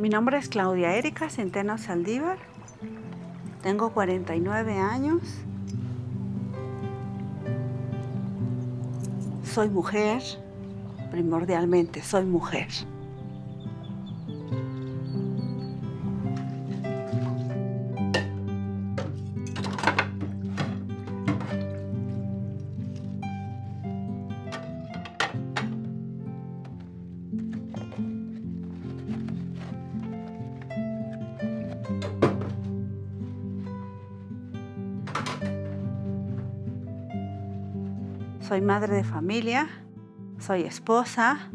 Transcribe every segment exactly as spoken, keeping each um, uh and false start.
Mi nombre es Claudia Erika Centeno Saldívar. Tengo cuarenta y nueve años. Soy mujer, primordialmente soy mujer. Soy madre de familia, soy esposa.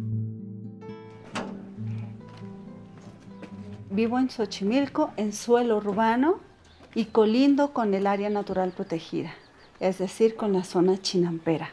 Vivo en Xochimilco, en suelo urbano y colindo con el área natural protegida, es decir, con la zona Chinampera.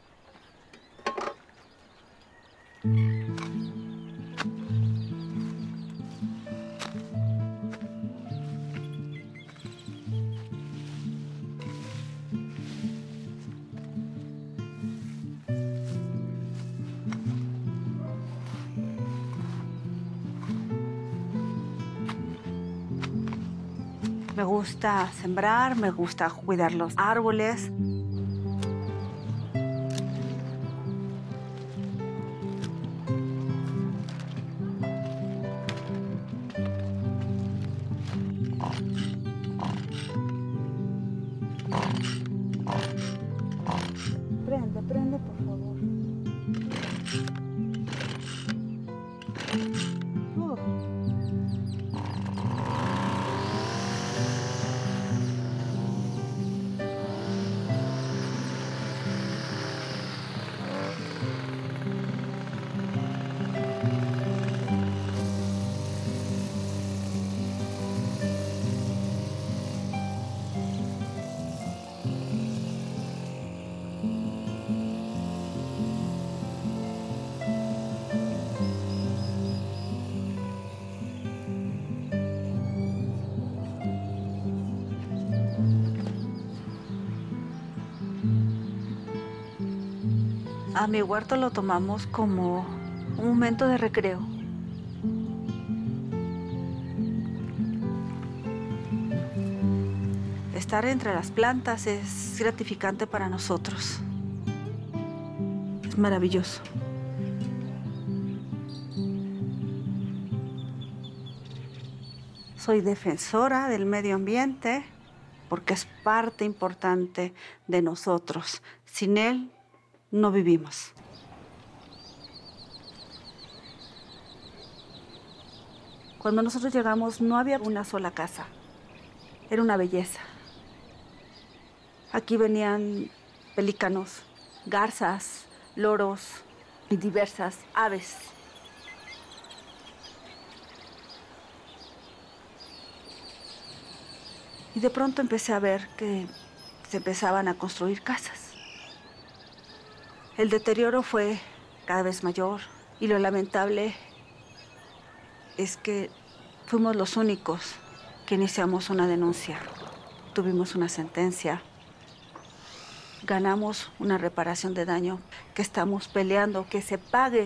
Me gusta sembrar, me gusta cuidar los árboles. Prende, prende, por favor. Oh. A mi huerto lo tomamos como un momento de recreo. Estar entre las plantas es gratificante para nosotros. Es maravilloso. Soy defensora del medio ambiente porque es parte importante de nosotros. Sin él, no vivimos. Cuando nosotros llegamos no había una sola casa. Era una belleza. Aquí venían pelícanos, garzas, loros y diversas aves. Y de pronto empecé a ver que se empezaban a construir casas. El deterioro fue cada vez mayor y lo lamentable es que fuimos los únicos que iniciamos una denuncia. Tuvimos una sentencia, ganamos una reparación de daño que estamos peleando que se pague.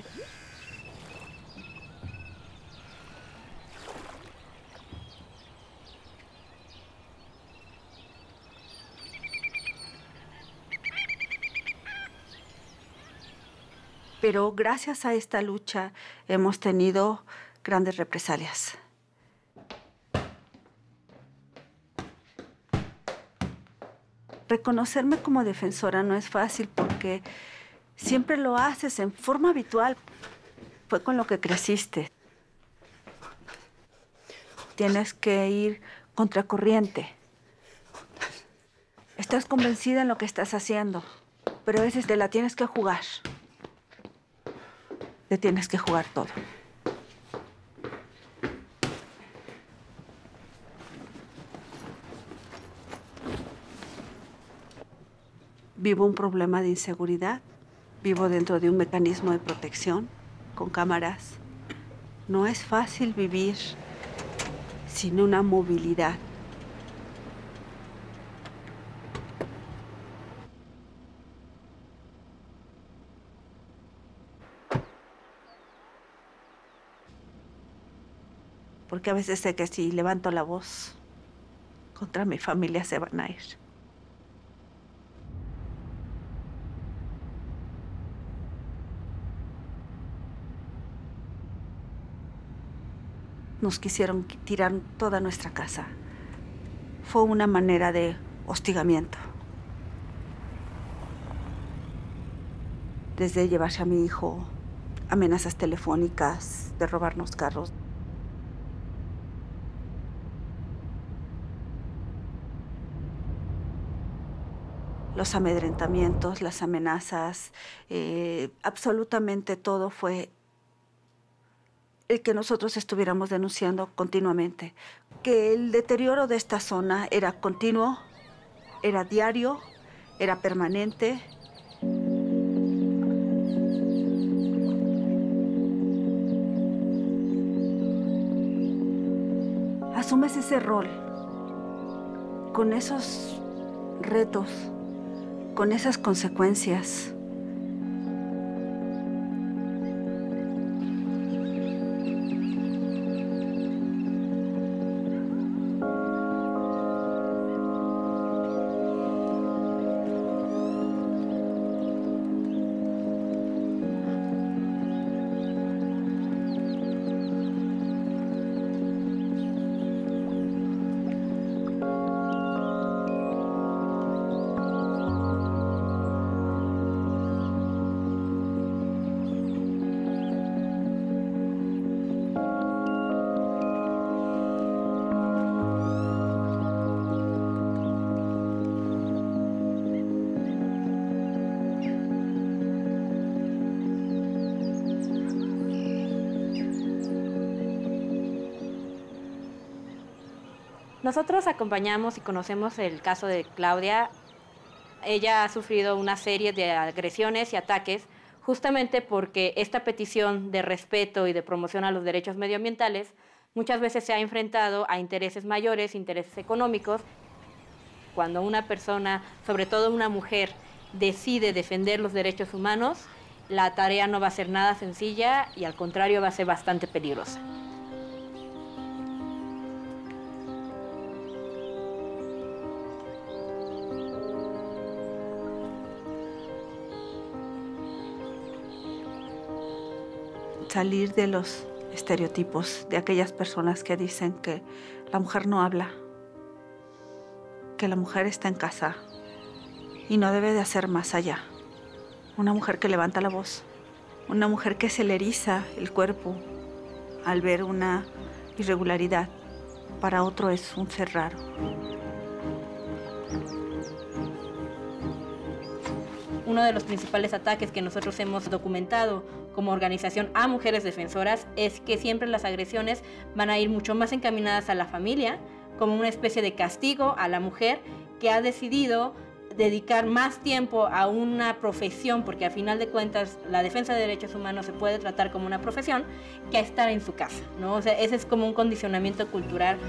Pero gracias a esta lucha hemos tenido grandes represalias. Reconocerme como defensora no es fácil porque siempre lo haces en forma habitual. Fue con lo que creciste. Tienes que ir contracorriente. Estás convencida en lo que estás haciendo, pero a veces te la tienes que jugar. Te tienes que jugar todo. Vivo un problema de inseguridad. Vivo dentro de un mecanismo de protección con cámaras. No es fácil vivir sin una movilidad. porque a veces sé que si levanto la voz contra mi familia se van a ir. Nos quisieron tirar toda nuestra casa. Fue una manera de hostigamiento. Desde llevarse a mi hijo, amenazas telefónicas, de robarnos carros. Los amedrentamientos, las amenazas, eh, absolutamente todo fue el que nosotros estuviéramos denunciando continuamente. Que el deterioro de esta zona era continuo, era diario, era permanente. Asumes ese rol con esos retos, con esas consecuencias. Nosotros acompañamos y conocemos el caso de Claudia. Ella ha sufrido una serie de agresiones y ataques justamente porque esta petición de respeto y de promoción a los derechos medioambientales muchas veces se ha enfrentado a intereses mayores, intereses económicos. Cuando una persona, sobre todo una mujer, decide defender los derechos humanos, la tarea no va a ser nada sencilla y al contrario va a ser bastante peligrosa. Salir de los estereotipos de aquellas personas que dicen que la mujer no habla, que la mujer está en casa y no debe de hacer más allá. Una mujer que levanta la voz, una mujer que se le eriza el cuerpo al ver una irregularidad, para otro es un ser raro. Uno de los principales ataques que nosotros hemos documentado como organización a mujeres defensoras es que siempre las agresiones van a ir mucho más encaminadas a la familia, como una especie de castigo a la mujer que ha decidido dedicar más tiempo a una profesión, porque a final de cuentas la defensa de derechos humanos se puede tratar como una profesión, que a estar en su casa, ¿no? O sea, ese es como un condicionamiento cultural.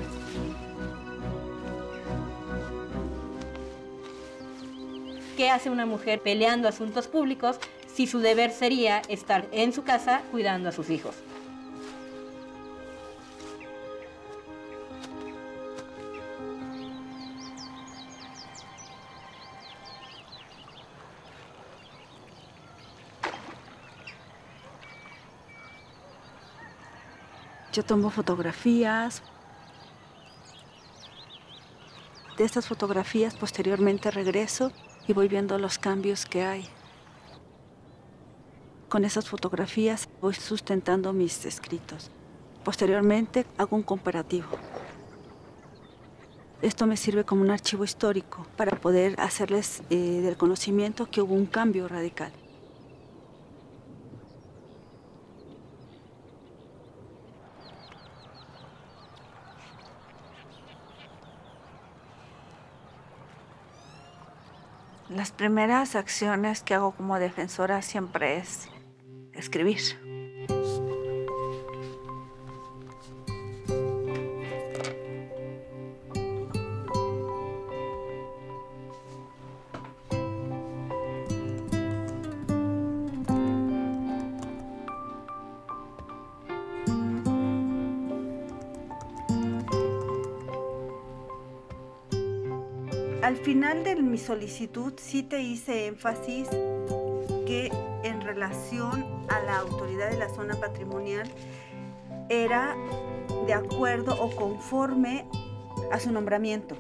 ¿Qué hace una mujer peleando asuntos públicos si su deber sería estar en su casa cuidando a sus hijos? Yo tomo fotografías. De estas fotografías posteriormente regreso y voy viendo los cambios que hay. Con esas fotografías voy sustentando mis escritos. Posteriormente hago un comparativo. Esto me sirve como un archivo histórico para poder hacerles eh, del conocimiento que hubo un cambio radical. Las primeras acciones que hago como defensora siempre es escribir. Al final de mi solicitud sí te hice énfasis que en relación a la autoridad de la zona patrimonial era de acuerdo o conforme a su nombramiento.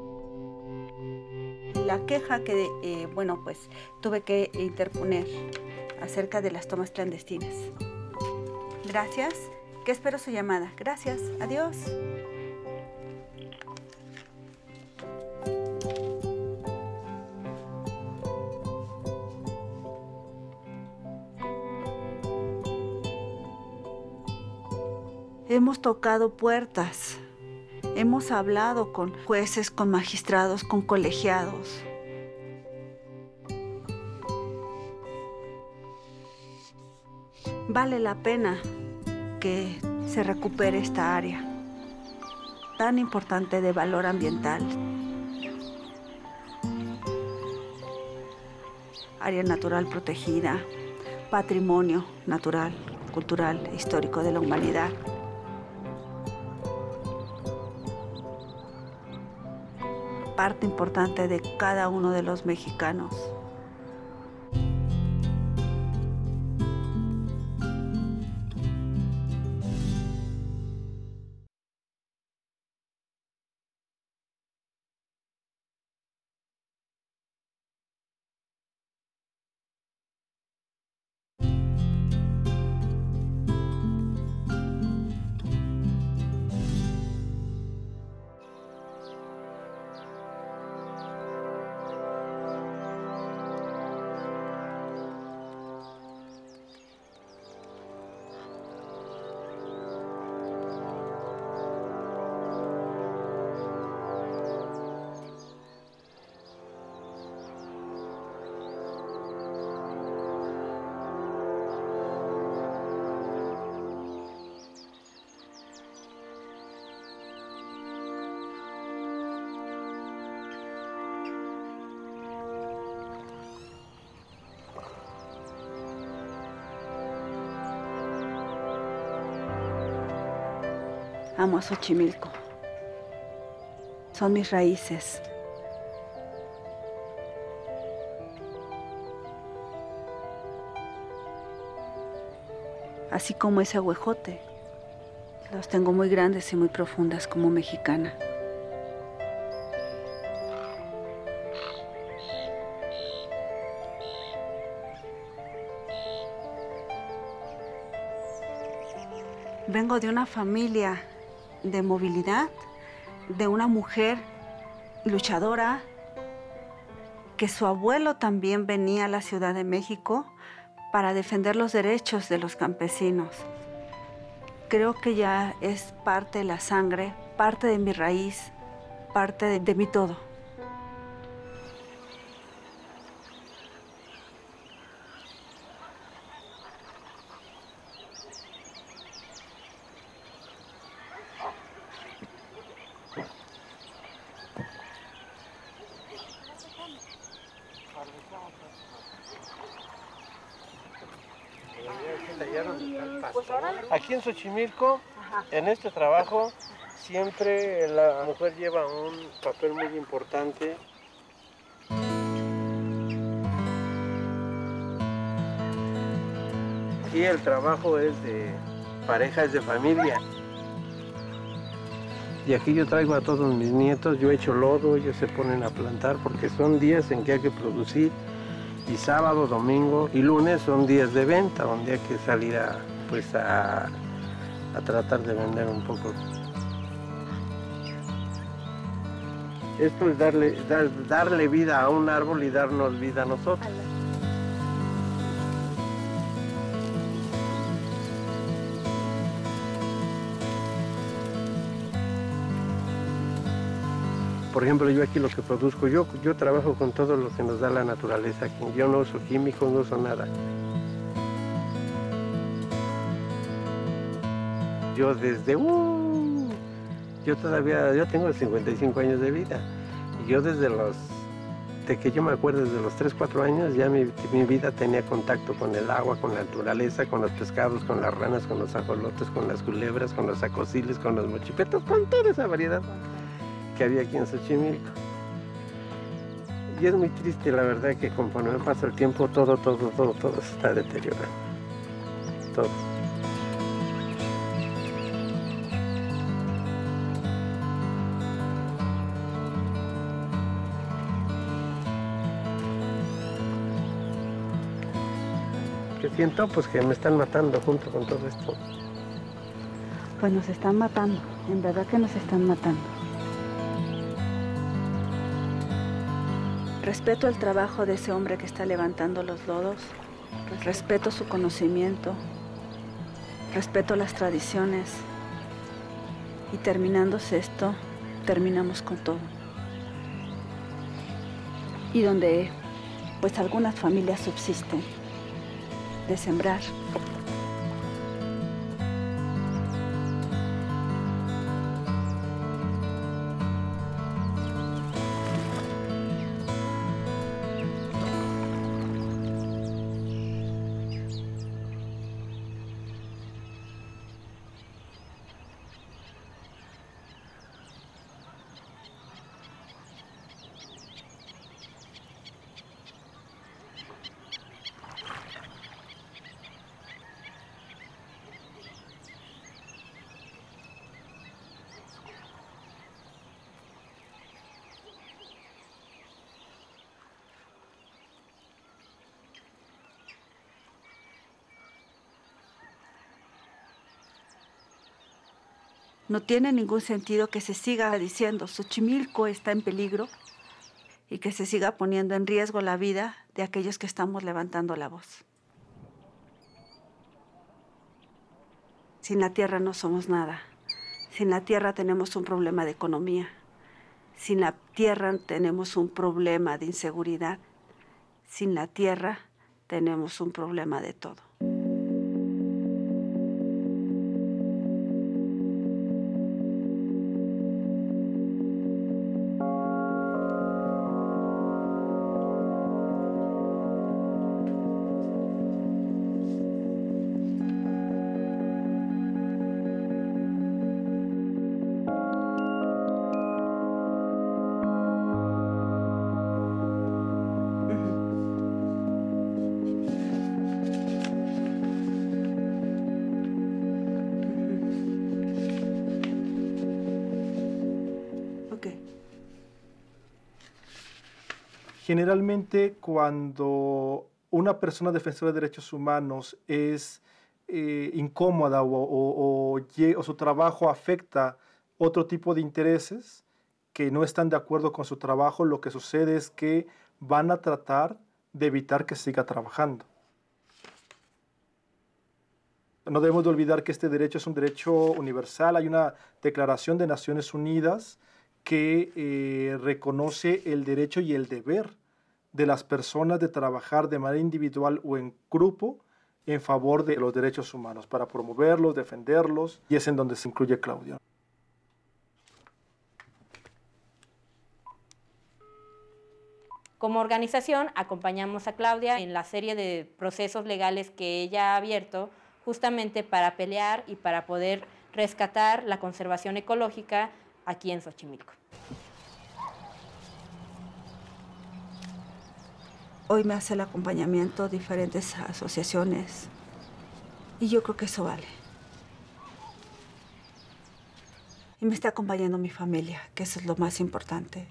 La queja que, eh, bueno, pues tuve que interponer acerca de las tomas clandestinas. Gracias, que espero su llamada. Gracias, adiós. Hemos tocado puertas, hemos hablado con jueces, con magistrados, con colegiados. Vale la pena que se recupere esta área tan importante de valor ambiental. Área natural protegida, patrimonio natural, cultural e histórico de la humanidad. Parte importante de cada uno de los mexicanos. Amo a Xochimilco. Son mis raíces. Así como ese huejote. Los tengo muy grandes y muy profundas como mexicana. Vengo de una familia de movilidad, de una mujer luchadora, que su abuelo también venía a la Ciudad de México para defender los derechos de los campesinos. Creo que ya es parte de la sangre, parte de mi raíz, parte de, de mi todo. Aquí en Xochimilco, ajá, en este trabajo, siempre la mujer lleva un papel muy importante. Aquí el trabajo es de pareja, es de familia. Y aquí yo traigo a todos mis nietos, yo echo lodo, ellos se ponen a plantar porque son días en que hay que producir. Y sábado, domingo y lunes son días de venta, donde hay que salir a, pues a, a tratar de vender un poco. Esto es darle, dar, darle vida a un árbol y darnos vida a nosotros. Por ejemplo, yo aquí lo que produzco, yo, yo trabajo con todo lo que nos da la naturaleza aquí. Yo no uso químicos, no uso nada. Yo desde, uh, yo todavía, yo tengo cincuenta y cinco años de vida. Y yo desde los, de que yo me acuerdo, desde los tres, cuatro años, ya mi, mi vida tenía contacto con el agua, con la naturaleza, con los pescados, con las ranas, con los ajolotes, con las culebras, con los acosiles, con los mochipetos, con toda esa variedad que había aquí en Xochimilco. Y es muy triste, la verdad, que conforme pasa el tiempo, todo, todo, todo, todo se está deteriorando. Todo. Que siento, pues, que me están matando junto con todo esto. Pues nos están matando, en verdad que nos están matando. Respeto el trabajo de ese hombre que está levantando los lodos, pues respeto su conocimiento, respeto las tradiciones y terminándose esto, terminamos con todo. Y donde pues algunas familias subsisten de sembrar. No tiene ningún sentido que se siga diciendo Xochimilco está en peligro y que se siga poniendo en riesgo la vida de aquellos que estamos levantando la voz. Sin la tierra no somos nada. Sin la tierra tenemos un problema de economía. Sin la tierra tenemos un problema de inseguridad. Sin la tierra tenemos un problema de todo. Generalmente, cuando una persona defensora de derechos humanos es eh, incómoda o, o, o, o su trabajo afecta otro tipo de intereses que no están de acuerdo con su trabajo, lo que sucede es que van a tratar de evitar que siga trabajando. No debemos de olvidar que este derecho es un derecho universal. Hay una Declaración de Naciones Unidas que eh, reconoce el derecho y el deber de las personas de trabajar de manera individual o en grupo en favor de los derechos humanos, para promoverlos, defenderlos, y es en donde se incluye Claudia. Como organización, acompañamos a Claudia en la serie de procesos legales que ella ha abierto justamente para pelear y para poder rescatar la conservación ecológica aquí en Xochimilco. Hoy me hace el acompañamiento diferentes asociaciones y yo creo que eso vale. Y me está acompañando mi familia, que eso es lo más importante.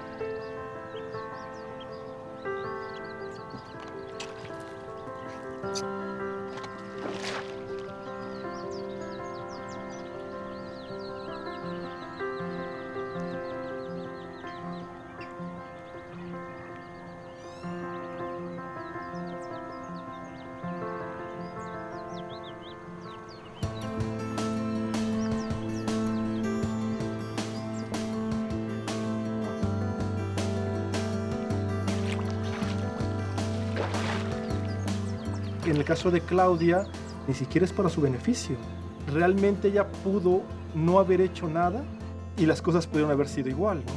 En el caso de Claudia, ni siquiera es para su beneficio. Realmente ella pudo no haber hecho nada y las cosas pudieron haber sido igual, ¿no?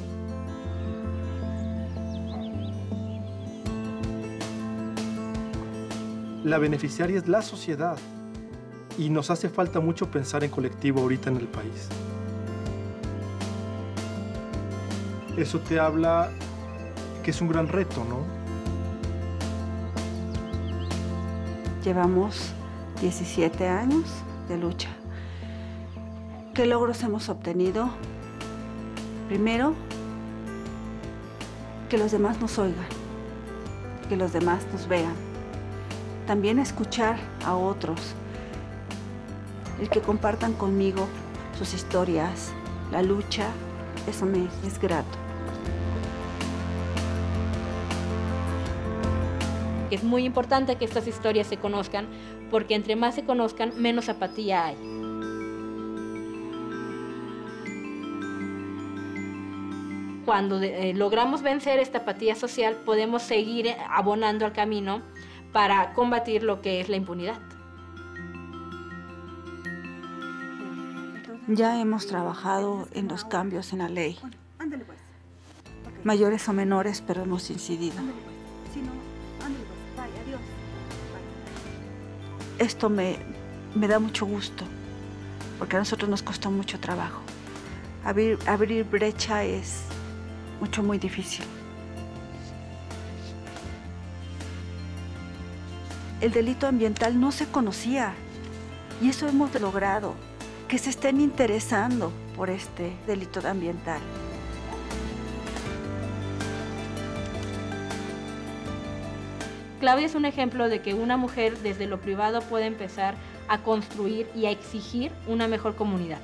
La beneficiaria es la sociedad y nos hace falta mucho pensar en colectivo ahorita en el país. Eso te habla que es un gran reto, ¿no? Llevamos diecisiete años de lucha. ¿Qué logros hemos obtenido? Primero, que los demás nos oigan, que los demás nos vean. También escuchar a otros, el que compartan conmigo sus historias, la lucha, eso me es grato. Es muy importante que estas historias se conozcan, porque entre más se conozcan, menos apatía hay. Cuando eh, logramos vencer esta apatía social, podemos seguir abonando al camino para combatir lo que es la impunidad. Ya hemos trabajado en los cambios en la ley, mayores o menores, pero hemos incidido. Esto me, me da mucho gusto, porque a nosotros nos costó mucho trabajo. Abrir, abrir brecha es mucho, muy difícil. El delito ambiental no se conocía y eso hemos logrado, que se estén interesando por este delito ambiental. Claudia es un ejemplo de que una mujer desde lo privado puede empezar a construir y a exigir una mejor comunidad.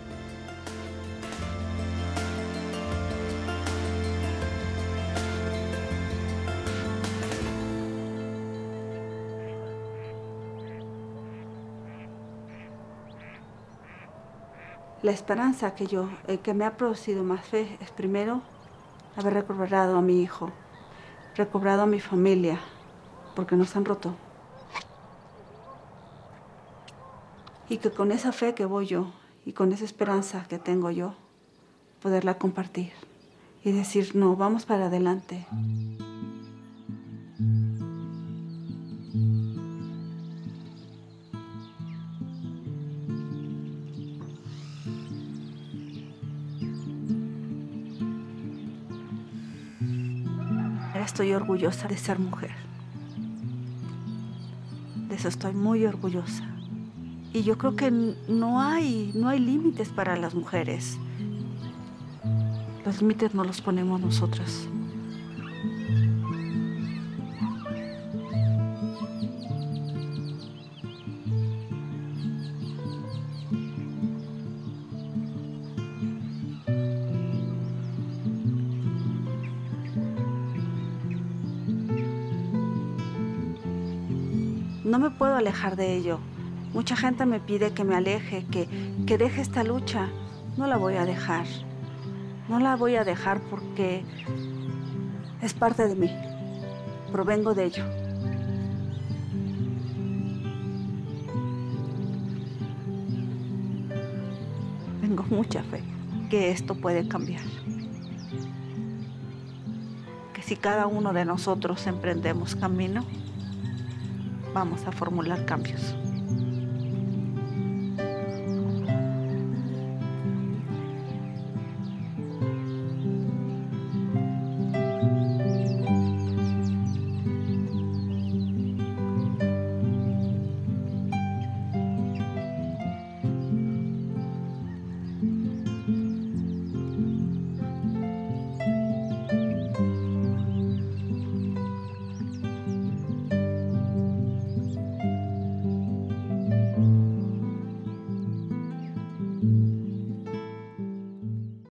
La esperanza que yo, eh, que me ha producido más fe es primero haber recobrado a mi hijo, recobrado a mi familia, porque nos han roto. Y que con esa fe que voy yo y con esa esperanza que tengo yo, poderla compartir y decir, no, vamos para adelante. Estoy orgullosa de ser mujer. De eso estoy muy orgullosa. Y yo creo que no hay, no hay límites para las mujeres. Los límites no los ponemos nosotras. No me puedo alejar de ello. Mucha gente me pide que me aleje, que, que deje esta lucha. No la voy a dejar. No la voy a dejar porque es parte de mí. Provengo de ello. Tengo mucha fe que esto puede cambiar. Que si cada uno de nosotros emprendemos camino, vamos a formular cambios.